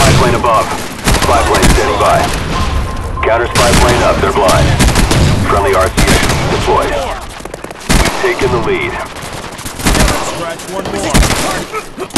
spy plane above. Spy plane standing by. Counter spy plane up, they're blind. Friendly RCX deployed. We've taken the lead. Scratch one more.